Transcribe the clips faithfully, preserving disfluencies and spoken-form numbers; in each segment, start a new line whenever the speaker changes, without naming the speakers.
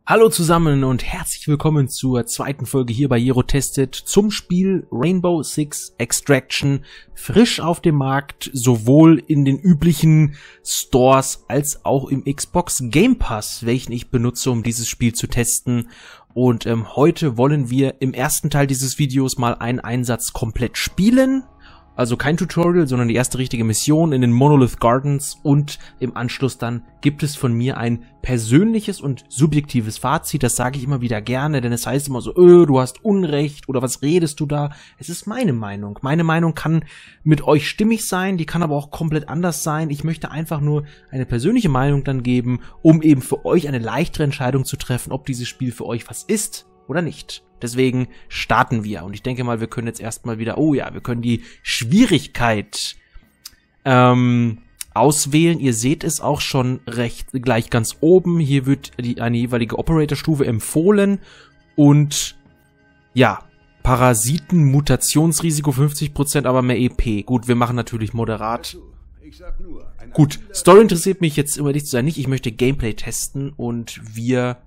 Hallo zusammen und herzlich willkommen zur zweiten Folge hier bei Eurotested zum Spiel Rainbow Six Extraction, frisch auf dem Markt, sowohl in den üblichen Stores als auch im Xbox Game Pass, welchen ich benutze, um dieses Spiel zu testen. Und ähm, heute wollen wir im ersten Teil dieses Videos mal einen Einsatz komplett spielen. Also kein Tutorial, sondern die erste richtige Mission in den Monolith Gardens, und im Anschluss dann gibt es von mir ein persönliches und subjektives Fazit. Das sage ich immer wieder gerne, denn es heißt immer so, öh, du hast Unrecht oder was redest du da? Es ist meine Meinung. Meine Meinung kann mit euch stimmig sein, die kann aber auch komplett anders sein. Ich möchte einfach nur eine persönliche Meinung dann geben, um eben für euch eine leichtere Entscheidung zu treffen, ob dieses Spiel für euch was ist oder nicht. Deswegen starten wir. Und ich denke mal, wir können jetzt erstmal wieder, oh ja, wir können die Schwierigkeit ähm, auswählen. Ihr seht es auch schon recht gleich ganz oben. Hier wird die, eine jeweilige Operator-Stufe empfohlen. Und ja, Parasiten, Mutationsrisiko fünfzig Prozent, aber mehr E P. Gut, wir machen natürlich moderat. Gut, Story interessiert mich jetzt, um ehrlich zu sein, nicht. Ich möchte Gameplay testen und wir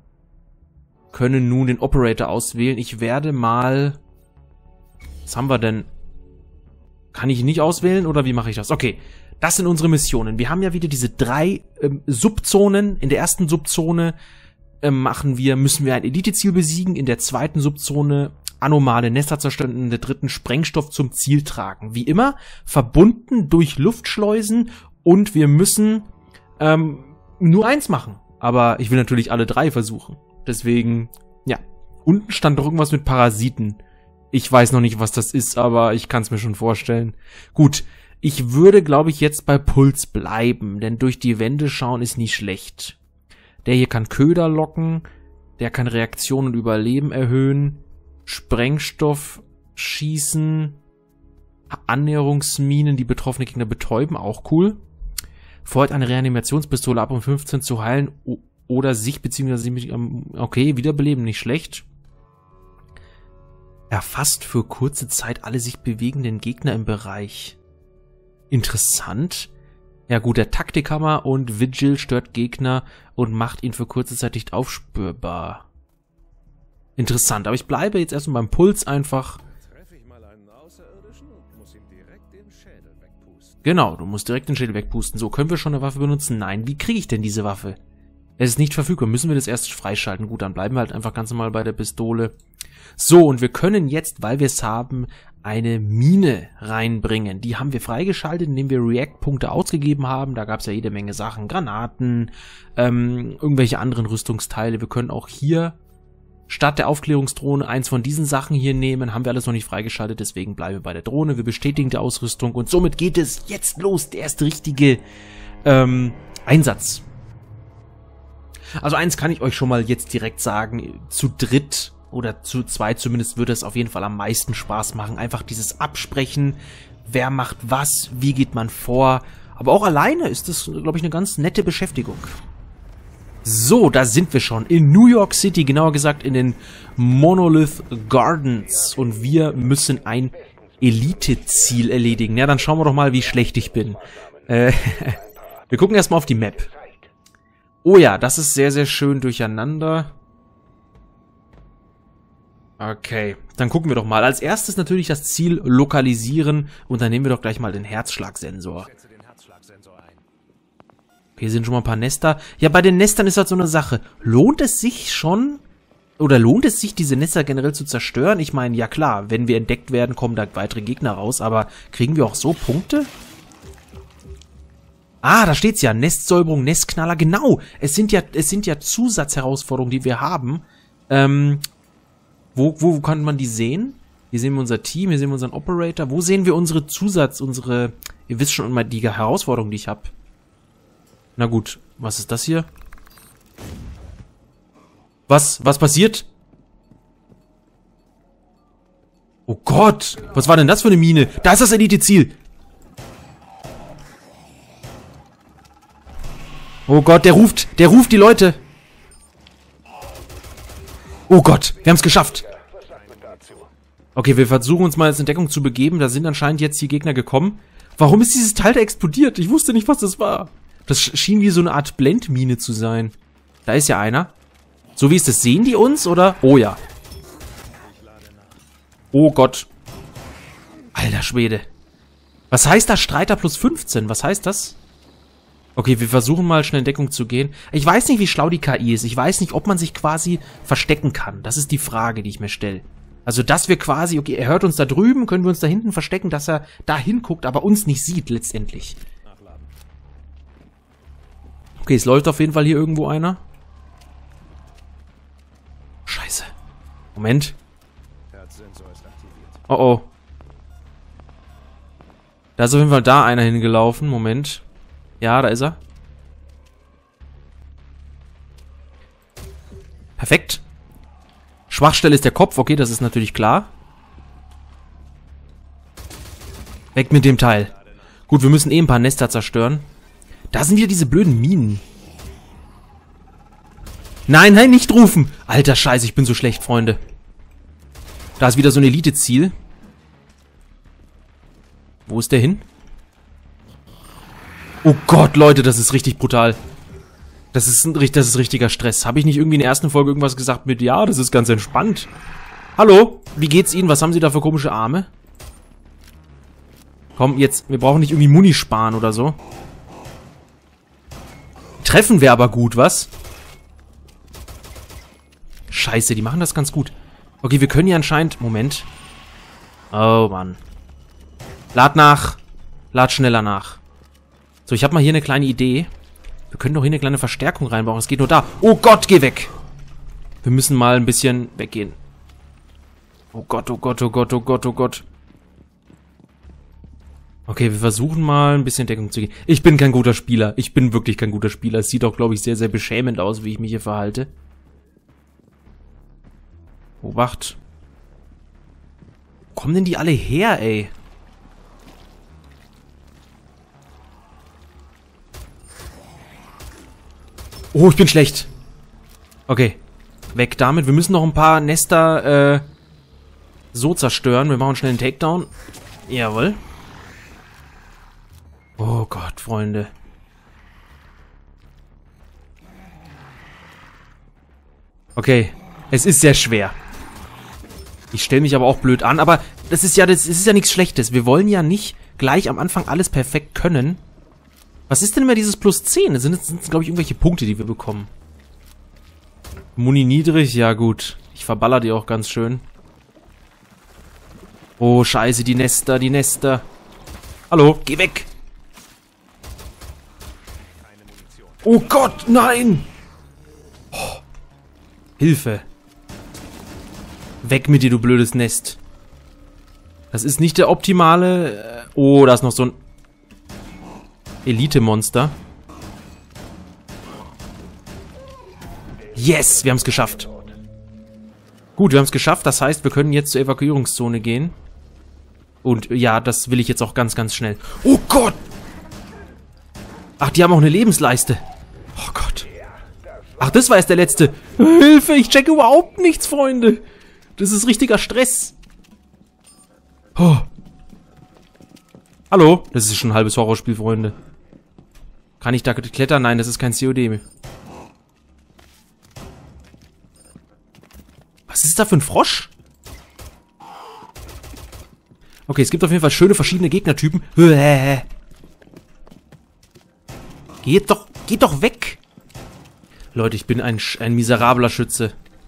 können nun den Operator auswählen. Ich werde mal... Was haben wir denn? Kann ich ihn nicht auswählen oder wie mache ich das? Okay, das sind unsere Missionen. Wir haben ja wieder diese drei ähm, Subzonen. In der ersten Subzone ähm, machen wir, müssen wir ein Elite-Ziel besiegen. In der zweiten Subzone anomale Nester zerstören. In der dritten Sprengstoff zum Ziel tragen. Wie immer verbunden durch Luftschleusen, und wir müssen ähm, nur eins machen. Aber ich will natürlich alle drei versuchen. Deswegen, ja. Unten stand doch irgendwas mit Parasiten. Ich weiß noch nicht, was das ist, aber ich kann es mir schon vorstellen. Gut, ich würde, glaube ich, jetzt bei Puls bleiben, denn durch die Wände schauen ist nie schlecht. Der hier kann Köder locken, der kann Reaktion und Überleben erhöhen, Sprengstoff schießen, Annäherungsminen, die betroffene Gegner betäuben, auch cool. Feuert eine Reanimationspistole ab, um fünfzehn zu heilen, oder sich, beziehungsweise sich, okay, wiederbeleben, nicht schlecht. Erfasst für kurze Zeit alle sich bewegenden Gegner im Bereich. Interessant. Ja gut, der Taktikhammer und Vigil stört Gegner und macht ihn für kurze Zeit nicht aufspürbar. Interessant, aber ich bleibe jetzt erstmal beim Puls einfach. Genau, du musst direkt den Schädel wegpusten. So, können wir schon eine Waffe benutzen? Nein, wie kriege ich denn diese Waffe? Es ist nicht verfügbar. Müssen wir das erst freischalten? Gut, dann bleiben wir halt einfach ganz normal bei der Pistole. So, und wir können jetzt, weil wir es haben, eine Mine reinbringen. Die haben wir freigeschaltet, indem wir React-Punkte ausgegeben haben. Da gab es ja jede Menge Sachen. Granaten, ähm, irgendwelche anderen Rüstungsteile. Wir können auch hier statt der Aufklärungsdrohne eins von diesen Sachen hier nehmen. Haben wir alles noch nicht freigeschaltet, deswegen bleiben wir bei der Drohne. Wir bestätigen die Ausrüstung und somit geht es jetzt los. Der erste richtige ähm, Einsatz. Also eins kann ich euch schon mal jetzt direkt sagen, zu dritt oder zu zweit zumindest würde es auf jeden Fall am meisten Spaß machen. Einfach dieses Absprechen, wer macht was, wie geht man vor. Aber auch alleine ist das, glaube ich, eine ganz nette Beschäftigung. So, da sind wir schon in New York City, genauer gesagt in den Monolith Gardens. Und wir müssen ein Elite-Ziel erledigen. Ja, dann schauen wir doch mal, wie schlecht ich bin. Äh, wir gucken erstmal auf die Map. Oh ja, das ist sehr, sehr schön durcheinander. Okay, dann gucken wir doch mal. Als erstes natürlich das Ziel lokalisieren und dann nehmen wir doch gleich mal den Herzschlagsensor. Hier sind schon mal ein paar Nester. Ja, bei den Nestern ist halt so eine Sache. Lohnt es sich schon, oder lohnt es sich, diese Nester generell zu zerstören? Ich meine, ja klar, wenn wir entdeckt werden, kommen da weitere Gegner raus, aber kriegen wir auch so Punkte? Ah, da steht's ja. Nestsäuberung, Nestknaller. Genau. Es sind ja, es sind ja Zusatzherausforderungen, die wir haben. Ähm, wo, wo, wo kann man die sehen? Hier sehen wir unser Team, hier sehen wir unseren Operator. Wo sehen wir unsere Zusatz, unsere, ihr wisst schon immer die Herausforderung, die ich habe. Na gut, was ist das hier? Was, was passiert? Oh Gott, was war denn das für eine Mine? Da ist das Elite-Ziel. Oh Gott, der ruft, der ruft die Leute. Oh Gott, wir haben es geschafft. Okay, wir versuchen uns mal als Entdeckung zu begeben. Da sind anscheinend jetzt die Gegner gekommen. Warum ist dieses Teil da explodiert? Ich wusste nicht, was das war. Das schien wie so eine Art Blendmine zu sein. Da ist ja einer. So wie ist es, sehen die uns, oder? Oh ja. Oh Gott. Alter Schwede. Was heißt das? Streiter plus fünfzehn? Was heißt das? Okay, wir versuchen mal schnell in Deckung zu gehen. Ich weiß nicht, wie schlau die K I ist. Ich weiß nicht, ob man sich quasi verstecken kann. Das ist die Frage, die ich mir stelle. Also, dass wir quasi, okay, er hört uns da drüben, können wir uns da hinten verstecken, dass er da hinguckt, aber uns nicht sieht letztendlich. Okay, es läuft auf jeden Fall hier irgendwo einer. Scheiße. Moment. Oh oh. Da ist auf jeden Fall da einer hingelaufen. Moment. Ja, da ist er. Perfekt. Schwachstelle ist der Kopf. Okay, das ist natürlich klar. Weg mit dem Teil. Gut, wir müssen eh ein paar Nester zerstören. Da sind wieder diese blöden Minen. Nein, nein, nicht rufen. Alter Scheiße, ich bin so schlecht, Freunde. Da ist wieder so ein Elite-Ziel. Wo ist der hin? Oh Gott, Leute, das ist richtig brutal. Das ist, ein, das ist richtiger Stress. Habe ich nicht irgendwie in der ersten Folge irgendwas gesagt mit, ja, das ist ganz entspannt. Hallo, wie geht's Ihnen? Was haben Sie da für komische Arme? Komm, jetzt, wir brauchen nicht irgendwie Muni sparen oder so. Treffen wir aber gut, was? Scheiße, die machen das ganz gut. Okay, wir können hier anscheinend... Moment. Oh, Mann. Lad nach. Lad schneller nach. So, ich habe mal hier eine kleine Idee. Wir können doch hier eine kleine Verstärkung reinbauen. Es geht nur da. Oh Gott, geh weg. Wir müssen mal ein bisschen weggehen. Oh Gott, oh Gott, oh Gott, oh Gott, oh Gott. Okay, wir versuchen mal ein bisschen Deckung zu gehen. Ich bin kein guter Spieler. Ich bin wirklich kein guter Spieler. Es sieht auch, glaube ich, sehr, sehr beschämend aus, wie ich mich hier verhalte. Obacht. Wo kommen denn die alle her, ey? Oh, ich bin schlecht. Okay. Weg damit. Wir müssen noch ein paar Nester, äh, so zerstören. Wir machen schnell einen Takedown. Jawohl. Oh Gott, Freunde. Okay. Es ist sehr schwer. Ich stelle mich aber auch blöd an. Aber das ist ja, das ist ja nichts Schlechtes. Wir wollen ja nicht gleich am Anfang alles perfekt können. Was ist denn immer dieses plus zehn? Das sind, sind glaube ich, irgendwelche Punkte, die wir bekommen. Muni niedrig? Ja, gut. Ich verballer die auch ganz schön. Oh, scheiße, die Nester, die Nester. Hallo, geh weg. Oh Gott, nein. Oh. Hilfe. Weg mit dir, du blödes Nest. Das ist nicht der optimale... Oh, da ist noch so ein... Elite-Monster. Yes, wir haben es geschafft. Gut, wir haben es geschafft. Das heißt, wir können jetzt zur Evakuierungszone gehen. Und ja, das will ich jetzt auch ganz, ganz schnell. Oh Gott! Ach, die haben auch eine Lebensleiste. Oh Gott. Ach, das war jetzt der letzte. Hilfe, ich checke überhaupt nichts, Freunde. Das ist richtiger Stress. Oh. Hallo? Das ist schon ein halbes Horrorspiel, Freunde. Kann ich da klettern? Nein, das ist kein C O D mehr. Was ist da für ein Frosch? Okay, es gibt auf jeden Fall schöne verschiedene Gegnertypen. Geht doch, geht doch weg! Leute, ich bin ein, ein miserabler Schütze.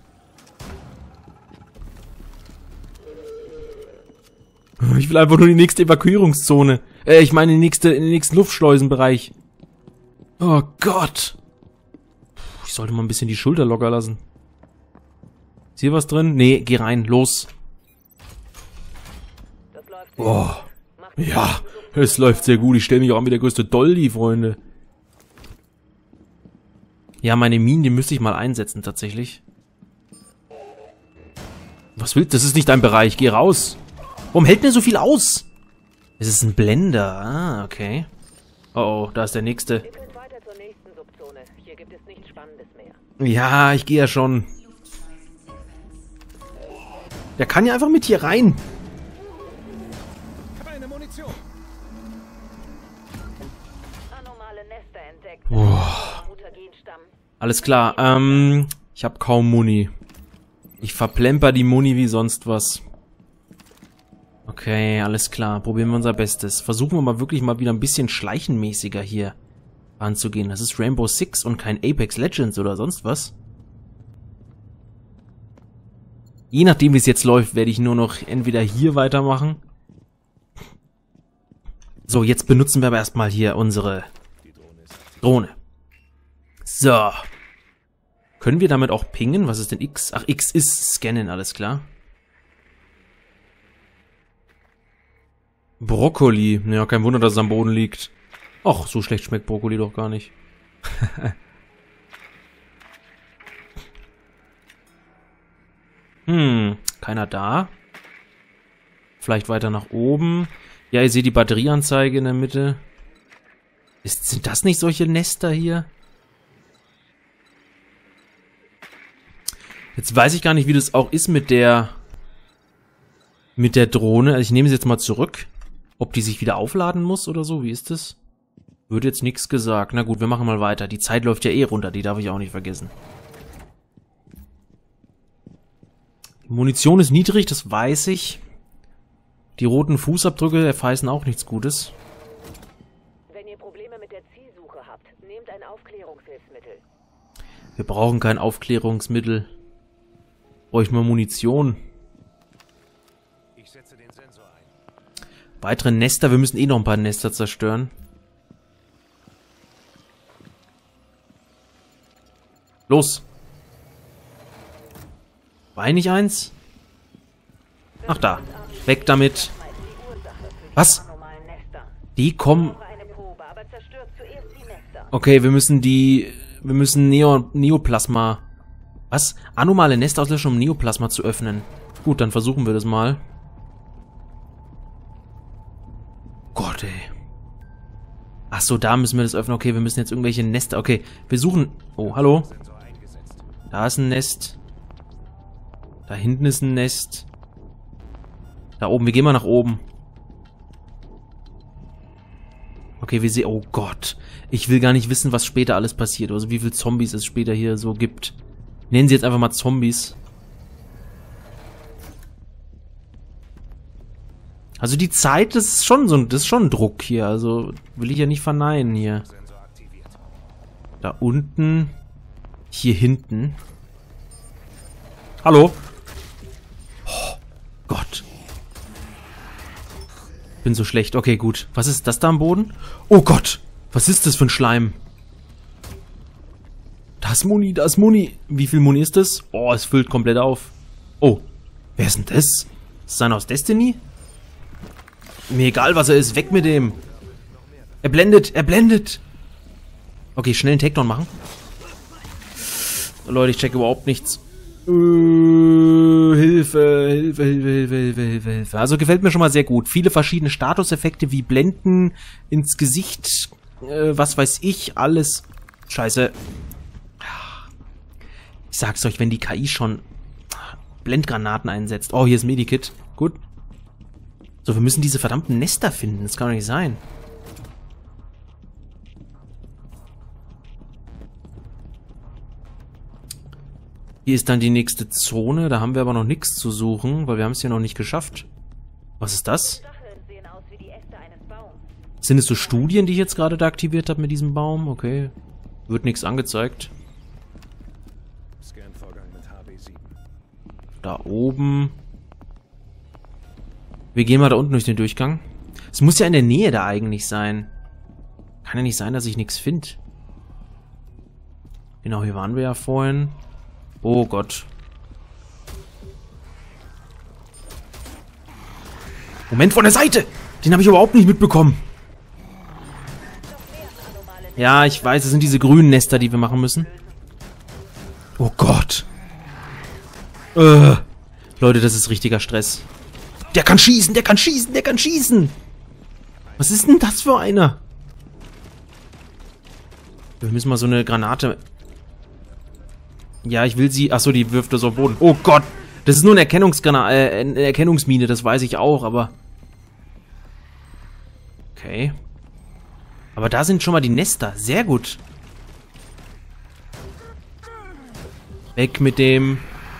Ich will einfach nur die nächste Evakuierungszone. Äh, ich meine, die nächste, in den nächsten Luftschleusenbereich. Oh Gott. Ich sollte mal ein bisschen die Schulter locker lassen. Ist hier was drin? Nee, geh rein, los. Oh. Ja, es läuft sehr gut. Ich stelle mich auch an wie der größte Dolly, Freunde. Ja, meine Minen, die müsste ich mal einsetzen, tatsächlich. Was willst du? Das ist nicht dein Bereich. Geh raus. Warum hält denn so viel aus? Es ist ein Blender. Ah, okay. Oh, oh, da ist der nächste.
Wir können weiter zur nächsten Subzone. Hier gibt es nichts Spannendes mehr.
Ja, ich gehe ja schon. Der kann ja einfach mit hier rein.
Keine Munition. Anomale Nester entdeckt.
Oh. Alles klar. Ähm, Ich habe kaum Muni. Ich verplemper die Muni wie sonst was. Okay, alles klar. Probieren wir unser Bestes. Versuchen wir mal wirklich mal wieder ein bisschen schleichenmäßiger hier anzugehen. Das ist Rainbow Six und kein Apex Legends oder sonst was. Je nachdem, wie es jetzt läuft, werde ich nur noch entweder hier weitermachen. So, jetzt benutzen wir aber erstmal hier unsere Drohne. So. Können wir damit auch pingen? Was ist denn X? Ach, X ist scannen, alles klar. Brokkoli. Ja, kein Wunder, dass es am Boden liegt. Och, so schlecht schmeckt Brokkoli doch gar nicht. Hm, keiner da. Vielleicht weiter nach oben. Ja, ihr seht die Batterieanzeige in der Mitte. Ist, sind das nicht solche Nester hier? Jetzt weiß ich gar nicht, wie das auch ist mit der mit der Drohne. Also ich nehme sie jetzt mal zurück. Ob die sich wieder aufladen muss oder so, wie ist das? Wird jetzt nichts gesagt. Na gut, wir machen mal weiter. Die Zeit läuft ja eh runter, die darf ich auch nicht vergessen. Die Munition ist niedrig, das weiß ich. Die roten Fußabdrücke verheißen auch nichts Gutes.
Wenn ihr Probleme mit der Zielsuche habt, nehmt ein Aufklärungshilfsmittel.
Wir brauchen kein Aufklärungsmittel. Bräuchten wir Munition.
Ich setze den Sensor ein.
Weitere Nester, wir müssen eh noch ein paar Nester zerstören. Los! War nicht eins? Ach da. Weg damit. Was? Die kommen... Okay, wir müssen die... Wir müssen Neo, Neoplasma... Was? Anomale Nester auslöschen, um Neoplasma zu öffnen. Gut, dann versuchen wir das mal. Gott, ey. Ach so, da müssen wir das öffnen. Okay, wir müssen jetzt irgendwelche Nester... Okay, wir suchen... Oh, hallo? Da ist ein Nest. Da hinten ist ein Nest. Da oben, wir gehen mal nach oben. Okay, wir sehen... Oh Gott. Ich will gar nicht wissen, was später alles passiert. Also wie viele Zombies es später hier so gibt. Nennen sie jetzt einfach mal Zombies. Also die Zeit, das ist schon so ein, das ist schon ein Druck hier. Also will ich ja nicht verneinen hier. Da unten. Hier hinten. Hallo? Oh Gott. Bin so schlecht. Okay, gut. Was ist das da am Boden? Oh Gott. Was ist das für ein Schleim? Da ist Muni, da ist Muni. Wie viel Muni ist das? Oh, es füllt komplett auf. Oh. Wer ist denn das? Ist einer aus Destiny? Mir egal, was er ist. Weg mit dem. Er blendet, er blendet. Okay, schnell einen Takedown machen. Leute, ich check überhaupt nichts. Uh, Hilfe, Hilfe, Hilfe, Hilfe, Hilfe, Hilfe, Hilfe. Also gefällt mir schon mal sehr gut. Viele verschiedene Statuseffekte wie Blenden ins Gesicht, äh, was weiß ich, alles. Scheiße. Ich sag's euch, wenn die K I schon Blendgranaten einsetzt. Oh, hier ist Medikit. Gut. So, wir müssen diese verdammten Nester finden. Das kann doch nicht sein. Hier ist dann die nächste Zone. Da haben wir aber noch nichts zu suchen, weil wir haben es hier noch nicht geschafft. Was ist das? Sind es so Studien, die ich jetzt gerade da aktiviert habe mit diesem Baum? Okay. Wird nichts angezeigt. Da oben. Wir gehen mal da unten durch den Durchgang. Es muss ja in der Nähe da eigentlich sein. Kann ja nicht sein, dass ich nichts finde. Genau, hier waren wir ja vorhin. Oh Gott. Moment, von der Seite! Den habe ich überhaupt nicht mitbekommen. Ja, ich weiß, es sind diese grünen Nester, die wir machen müssen. Oh Gott. Äh. Leute, das ist richtiger Stress. Der kann schießen, der kann schießen, der kann schießen. Was ist denn das für einer? Wir müssen mal so eine Granate... Ja, ich will sie... Achso, die wirft das auf den Boden. Oh Gott. Das ist nur eine Erkennungsgrana äh, eine Erkennungsmine, das weiß ich auch, aber... Okay. Aber da sind schon mal die Nester. Sehr gut. Weg mit dem.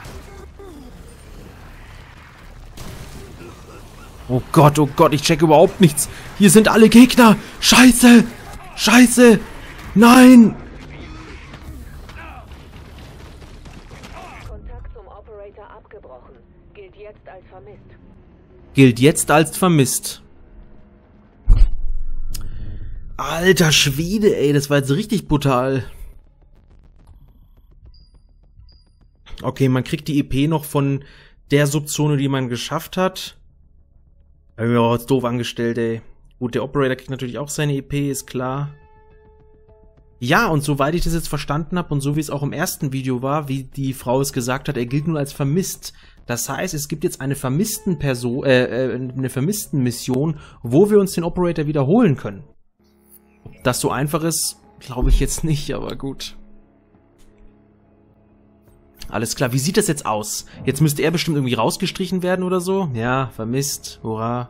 Oh Gott, oh Gott, ich check überhaupt nichts. Hier sind alle Gegner. Scheiße. Scheiße. Nein.
Kontakt zum Operator abgebrochen. Gilt jetzt als vermisst.
Gilt jetzt als vermisst. Alter Schwede, ey, das war jetzt richtig brutal. Okay, man kriegt die E P noch von der Subzone, die man geschafft hat. Ja, ist doof angestellt, ey. Gut, der Operator kriegt natürlich auch seine E P, ist klar. Ja, und soweit ich das jetzt verstanden habe und so wie es auch im ersten Video war, wie die Frau es gesagt hat, er gilt nur als vermisst. Das heißt, es gibt jetzt eine vermissten Person, äh, eine vermissten Mission, wo wir uns den Operator wiederholen können. Ob das so einfach ist, glaube ich jetzt nicht, aber gut. Alles klar, wie sieht das jetzt aus? Jetzt müsste er bestimmt irgendwie rausgestrichen werden oder so. Ja, vermisst, hurra.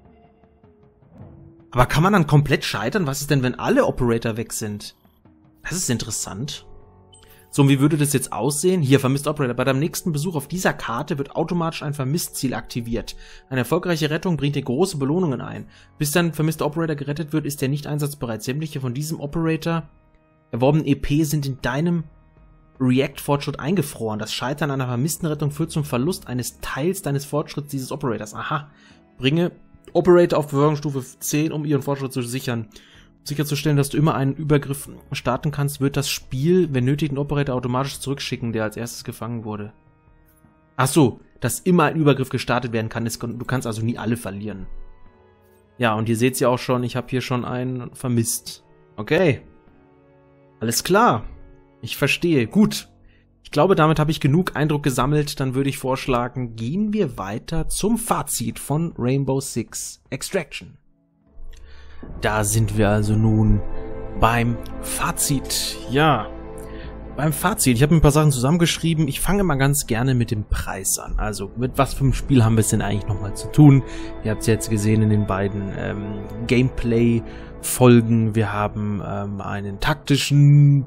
Aber kann man dann komplett scheitern? Was ist denn, wenn alle Operator weg sind? Das ist interessant. So, und wie würde das jetzt aussehen? Hier, vermisst Operator. Bei deinem nächsten Besuch auf dieser Karte wird automatisch ein Vermisstziel aktiviert. Eine erfolgreiche Rettung bringt dir große Belohnungen ein. Bis dein vermisster Operator gerettet wird, ist er nicht einsatzbereit. Sämtliche von diesem Operator erworbenen E P sind in deinem React-Fortschritt eingefroren. Das Scheitern einer vermissten Rettung führt zum Verlust eines Teils deines Fortschritts dieses Operators. Aha. Bringe Operator auf Beförderungsstufe zehn, um ihren Fortschritt zu sichern. Um sicherzustellen, dass du immer einen Übergriff starten kannst, wird das Spiel, wenn nötig, den Operator automatisch zurückschicken, der als erstes gefangen wurde. Ach so, dass immer ein Übergriff gestartet werden kann. Du kannst also nie alle verlieren. Ja, und ihr seht ja auch schon, ich habe hier schon einen vermisst. Okay. Alles klar. Ich verstehe. Gut. Ich glaube, damit habe ich genug Eindruck gesammelt. Dann würde ich vorschlagen, gehen wir weiter zum Fazit von Rainbow Six Extraction. Da sind wir also nun beim Fazit. Ja, beim Fazit. Ich habe ein paar Sachen zusammengeschrieben. Ich fange mal ganz gerne mit dem Preis an. Also, mit was für einem Spiel haben wir es denn eigentlich nochmal zu tun? Ihr habt es jetzt gesehen in den beiden ähm, Gameplay-Folgen. Wir haben ähm, einen taktischen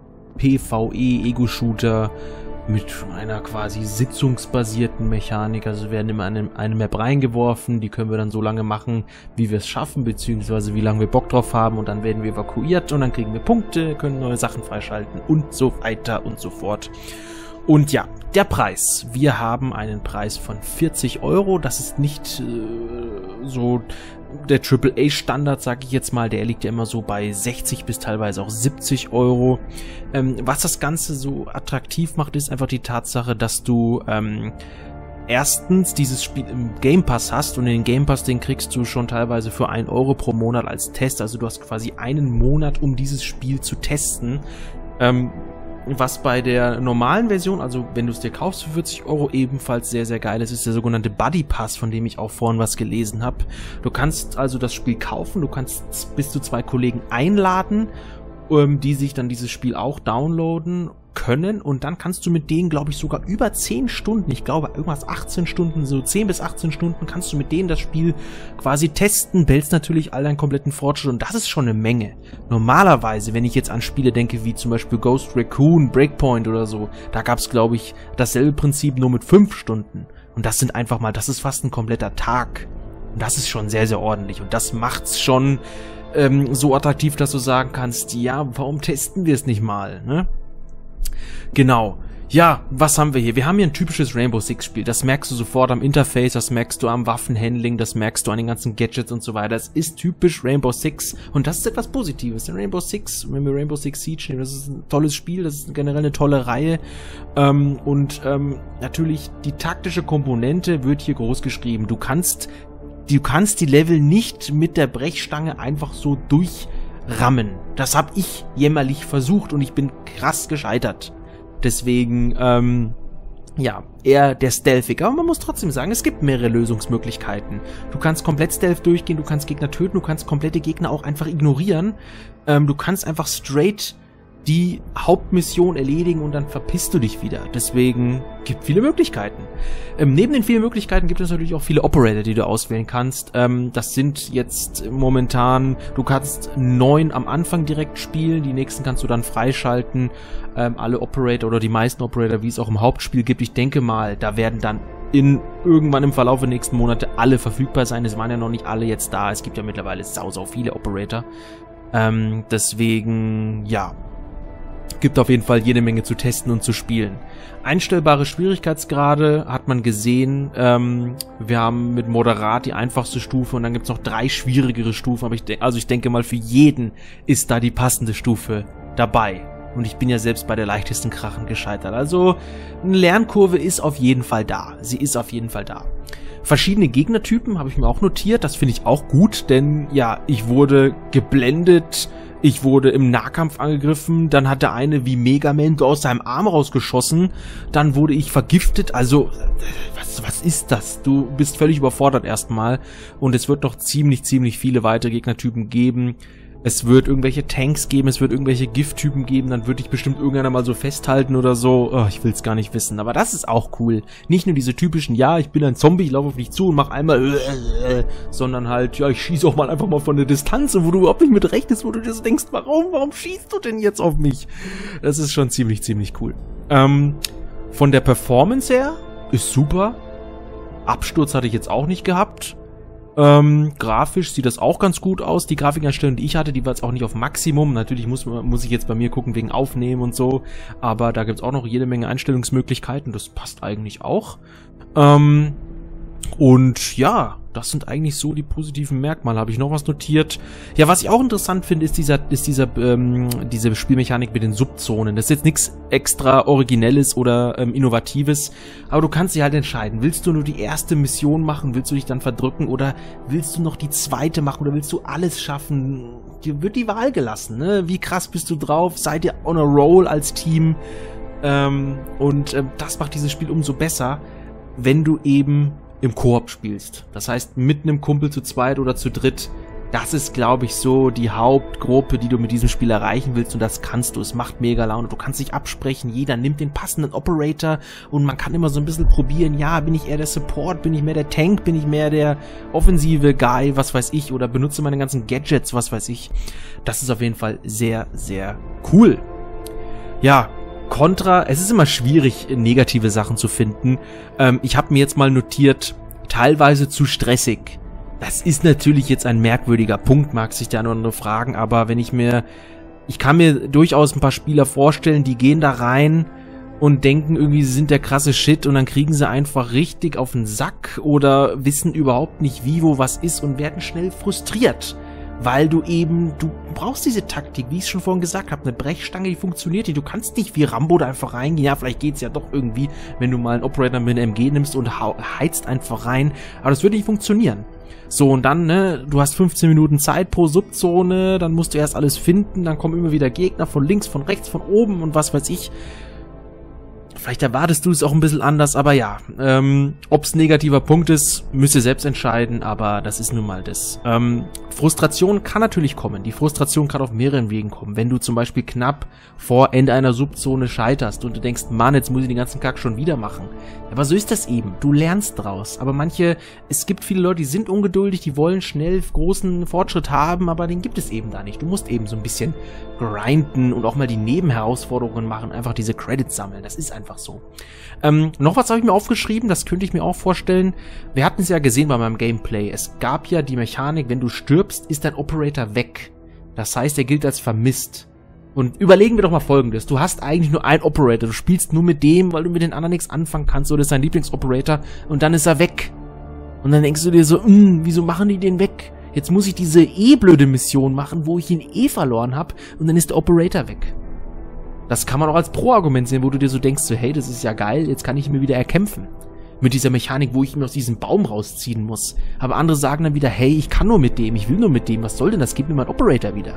PvE-Ego-Shooter mit einer quasi sitzungsbasierten Mechanik. Also werden immer eine, eine Map reingeworfen, die können wir dann so lange machen, wie wir es schaffen, beziehungsweise wie lange wir Bock drauf haben, und dann werden wir evakuiert und dann kriegen wir Punkte, können neue Sachen freischalten und so weiter und so fort. Und ja, der Preis. Wir haben einen Preis von vierzig Euro. Das ist nicht äh, so der Triple A Standard, sage ich jetzt mal. Der liegt ja immer so bei sechzig bis teilweise auch siebzig Euro. Ähm, was das Ganze so attraktiv macht, ist einfach die Tatsache, dass du ähm, erstens dieses Spiel im Game Pass hast, und den Game Pass, den kriegst du schon teilweise für ein Euro pro Monat als Test. Also du hast quasi einen Monat, um dieses Spiel zu testen. Ähm, Was bei der normalen Version, also wenn du es dir kaufst für vierzig Euro, ebenfalls sehr, sehr geil ist, ist der sogenannte Buddy Pass, von dem ich auch vorhin was gelesen habe. Du kannst also das Spiel kaufen, du kannst bis zu zwei Kollegen einladen, ähm, die sich dann dieses Spiel auch downloaden können, und dann kannst du mit denen, glaube ich, sogar über zehn Stunden, ich glaube irgendwas achtzehn Stunden, so zehn bis achtzehn Stunden, kannst du mit denen das Spiel quasi testen, behältst natürlich all deinen kompletten Fortschritt, und das ist schon eine Menge. Normalerweise, wenn ich jetzt an Spiele denke, wie zum Beispiel Ghost Recon, Breakpoint oder so, da gab es, glaube ich, dasselbe Prinzip nur mit fünf Stunden, und das sind einfach mal, das ist fast ein kompletter Tag, und das ist schon sehr, sehr ordentlich, und das macht's schon ähm, so attraktiv, dass du sagen kannst, ja, warum testen wir es nicht mal, ne? Genau. Ja, was haben wir hier? Wir haben hier ein typisches Rainbow Six Spiel. Das merkst du sofort am Interface, das merkst du am Waffenhandling, das merkst du an den ganzen Gadgets und so weiter. Es ist typisch Rainbow Six, und das ist etwas Positives. Denn Rainbow Six, wenn wir Rainbow Six Siege nehmen, das ist ein tolles Spiel, das ist generell eine tolle Reihe. Ähm, und ähm, natürlich die taktische Komponente wird hier groß geschrieben. Du kannst, du kannst die Level nicht mit der Brechstange einfach so durchrammen. Das habe ich jämmerlich versucht, und ich bin krass gescheitert. Deswegen, ähm, ja, eher der Stealthig. Aber man muss trotzdem sagen, es gibt mehrere Lösungsmöglichkeiten. Du kannst komplett Stealth durchgehen, du kannst Gegner töten, du kannst komplette Gegner auch einfach ignorieren. Ähm, du kannst einfach straight die Hauptmission erledigen und dann verpisst du dich wieder. Deswegen gibt viele Möglichkeiten. Ähm, neben den vielen Möglichkeiten gibt es natürlich auch viele Operator, die du auswählen kannst. Ähm, das sind jetzt momentan, du kannst neun am Anfang direkt spielen, die nächsten kannst du dann freischalten. Ähm, alle Operator oder die meisten Operator, wie es auch im Hauptspiel gibt. Ich denke mal, da werden dann in irgendwann im Verlauf der nächsten Monate alle verfügbar sein. Es waren ja noch nicht alle jetzt da. Es gibt ja mittlerweile sau, sau viele Operator. Ähm, deswegen, ja, gibt auf jeden Fall jede Menge zu testen und zu spielen. Einstellbare Schwierigkeitsgrade hat man gesehen. Ähm, wir haben mit Moderat die einfachste Stufe und dann gibt es noch drei schwierigere Stufen. Aber ich denke, also ich denke mal, für jeden ist da die passende Stufe dabei. Und ich bin ja selbst bei der leichtesten Krachen gescheitert. Also eine Lernkurve ist auf jeden Fall da. Sie ist auf jeden Fall da. Verschiedene Gegnertypen habe ich mir auch notiert. Das finde ich auch gut, denn ja, ich wurde geblendet. Ich wurde im Nahkampf angegriffen, dann hat der eine wie Mega Man aus seinem Arm rausgeschossen, dann wurde ich vergiftet, also was, was ist das? Du bist völlig überfordert erstmal und es wird noch ziemlich, ziemlich viele weitere Gegnertypen geben. Es wird irgendwelche Tanks geben, es wird irgendwelche Gifttypen geben, dann würde ich bestimmt irgendeiner mal so festhalten oder so. Oh, ich will es gar nicht wissen, aber das ist auch cool. Nicht nur diese typischen, ja, ich bin ein Zombie, ich laufe auf dich zu und mach einmal, äh, sondern halt, ja, ich schieße auch mal einfach mal von der Distanz, wo du überhaupt nicht mit rechnest, wo du dir so denkst, warum, warum schießt du denn jetzt auf mich? Das ist schon ziemlich, ziemlich cool. Ähm, von der Performance her ist super. Absturz hatte ich jetzt auch nicht gehabt. Ähm, grafisch sieht das auch ganz gut aus. Die Grafikeinstellung, die ich hatte, die war jetzt auch nicht auf Maximum. Natürlich muss, muss ich jetzt bei mir gucken wegen Aufnehmen und so. Aber da gibt's auch noch jede Menge Einstellungsmöglichkeiten. Das passt eigentlich auch. Ähm, und ja, das sind eigentlich so die positiven Merkmale. Habe ich noch was notiert? Ja, was ich auch interessant finde, ist dieser, ist dieser, ähm, diese Spielmechanik mit den Subzonen. Das ist jetzt nichts extra Originelles oder ähm, Innovatives, aber du kannst dich halt entscheiden. Willst du nur die erste Mission machen? Willst du dich dann verdrücken? Oder willst du noch die zweite machen? Oder willst du alles schaffen? Dir wird die Wahl gelassen, ne? Wie krass bist du drauf? Seid ihr on a roll als Team? Ähm, und ähm, das macht dieses Spiel umso besser, wenn du eben im Koop spielst. Das heißt, mit einem Kumpel zu zweit oder zu dritt. Das ist, glaube ich, so die Hauptgruppe, die du mit diesem Spiel erreichen willst und das kannst du. Es macht mega Laune. Du kannst dich absprechen. Jeder nimmt den passenden Operator und man kann immer so ein bisschen probieren. Ja, bin ich eher der Support? Bin ich mehr der Tank? Bin ich mehr der offensive Guy? Was weiß ich? Oder benutze meine ganzen Gadgets? Was weiß ich? Das ist auf jeden Fall sehr, sehr cool. Ja, Contra, es ist immer schwierig, negative Sachen zu finden. Ähm, ich habe mir jetzt mal notiert, teilweise zu stressig. Das ist natürlich jetzt ein merkwürdiger Punkt, mag sich der eine oder andere fragen, aber wenn ich mir, ich kann mir durchaus ein paar Spieler vorstellen, die gehen da rein und denken irgendwie, sie sind der krasse Shit und dann kriegen sie einfach richtig auf den Sack oder wissen überhaupt nicht, wie, wo, was ist und werden schnell frustriert. Weil du eben, du brauchst diese Taktik, wie ich es schon vorhin gesagt habe, eine Brechstange, die funktioniert nicht. Du kannst nicht wie Rambo da einfach reingehen. Ja, vielleicht geht's ja doch irgendwie, wenn du mal einen Operator mit einem M G nimmst und heizt einfach rein. Aber das würde nicht funktionieren. So, und dann, ne, du hast fünfzehn Minuten Zeit pro Subzone, dann musst du erst alles finden, dann kommen immer wieder Gegner von links, von rechts, von oben und was weiß ich. Vielleicht erwartest du es auch ein bisschen anders, aber ja, ähm, ob es ein negativer Punkt ist, müsst ihr selbst entscheiden, aber das ist nun mal das. Ähm, Frustration kann natürlich kommen. Die Frustration kann auf mehreren Wegen kommen. Wenn du zum Beispiel knapp vor Ende einer Subzone scheiterst und du denkst, Mann, jetzt muss ich den ganzen Kack schon wieder machen. Aber so ist das eben. Du lernst draus. Aber manche, es gibt viele Leute, die sind ungeduldig, die wollen schnell großen Fortschritt haben, aber den gibt es eben da nicht. Du musst eben so ein bisschen grinden und auch mal die Nebenherausforderungen machen, einfach diese Credits sammeln. Das ist einfach so. Ähm, noch was habe ich mir aufgeschrieben, das könnte ich mir auch vorstellen. Wir hatten es ja gesehen bei meinem Gameplay. Es gab ja die Mechanik, wenn du stirbst, ist dein Operator weg. Das heißt, er gilt als vermisst. Und überlegen wir doch mal Folgendes. Du hast eigentlich nur einen Operator. Du spielst nur mit dem, weil du mit den anderen nichts anfangen kannst. Oder ist dein Lieblingsoperator. Und dann ist er weg. Und dann denkst du dir so, wieso machen die den weg? Jetzt muss ich diese eh blöde Mission machen, wo ich ihn eh verloren habe. Und dann ist der Operator weg. Das kann man auch als Pro-Argument sehen, wo du dir so denkst, so, hey, das ist ja geil, jetzt kann ich ihn mir wieder erkämpfen. Mit dieser Mechanik, wo ich ihn aus diesem Baum rausziehen muss. Aber andere sagen dann wieder, hey, ich kann nur mit dem, ich will nur mit dem, was soll denn das? Gib mir meinen Operator wieder.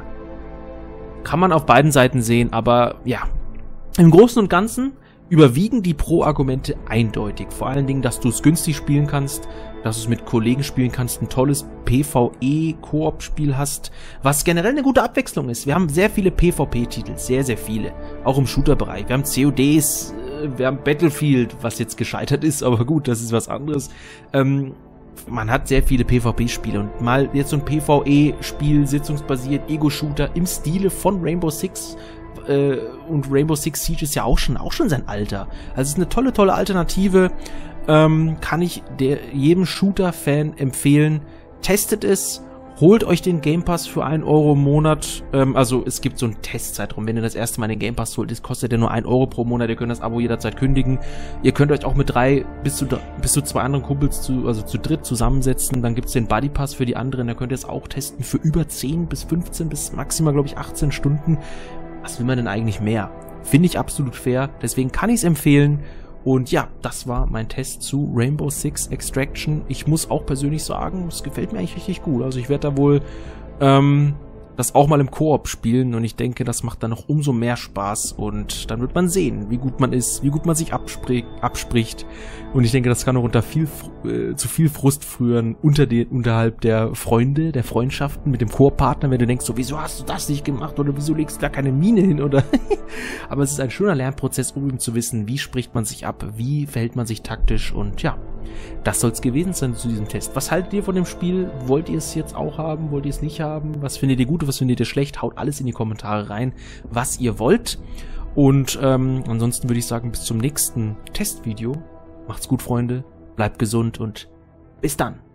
Kann man auf beiden Seiten sehen, aber ja, im Großen und Ganzen überwiegen die Pro-Argumente eindeutig. Vor allen Dingen, dass du es günstig spielen kannst. dass du es mit Kollegen spielen kannst, ein tolles PvE-Koop-Spiel hast, was generell eine gute Abwechslung ist. Wir haben sehr viele PvP-Titel, sehr, sehr viele, auch im Shooter-Bereich. Wir haben C O Ds, wir haben Battlefield, was jetzt gescheitert ist, aber gut, das ist was anderes. Ähm, man hat sehr viele PvP-Spiele und mal jetzt so ein PvE-Spiel, sitzungsbasiert, Ego-Shooter im Stile von Rainbow Six, äh, und Rainbow Six Siege ist ja auch schon, auch schon sein Alter. Also es ist eine tolle, tolle Alternative, ähm, kann ich der, jedem Shooter-Fan empfehlen. Testet es, holt euch den Game Pass für ein Euro im Monat. Ähm, also es gibt so einen Testzeitraum. Wenn ihr das erste Mal den Game Pass holt, das kostet ja nur ein Euro pro Monat. Ihr könnt das Abo jederzeit kündigen. Ihr könnt euch auch mit drei bis zu, bis zu zwei anderen Kumpels, zu, also zu dritt zusammensetzen. Dann gibt es den Buddy Pass für die anderen. Da könnt ihr es auch testen für über zehn bis fünfzehn bis maximal, glaube ich, achtzehn Stunden. Was will man denn eigentlich mehr? Finde ich absolut fair. Deswegen kann ich es empfehlen. Und ja, das war mein Test zu Rainbow Six Extraction. Ich muss auch persönlich sagen, es gefällt mir eigentlich richtig gut. Also ich werde da wohl ähm, das auch mal im Koop spielen und ich denke, das macht dann noch umso mehr Spaß und dann wird man sehen, wie gut man ist, wie gut man sich abspricht. abspricht. Und ich denke, das kann auch unter viel, äh, zu viel Frust führen unter den, unterhalb der Freunde, der Freundschaften mit dem Koop-Partner, wenn du denkst, so, wieso hast du das nicht gemacht oder wieso legst du da keine Mine hin oder aber es ist ein schöner Lernprozess, um eben zu wissen, wie spricht man sich ab, wie verhält man sich taktisch und ja, das soll es gewesen sein zu diesem Test. Was haltet ihr von dem Spiel? Wollt ihr es jetzt auch haben? Wollt ihr es nicht haben? Was findet ihr gut? Was findet ihr schlecht? Haut alles in die Kommentare rein, was ihr wollt. Und ähm, ansonsten würde ich sagen, bis zum nächsten Testvideo. Macht's gut, Freunde. Bleibt gesund und bis dann.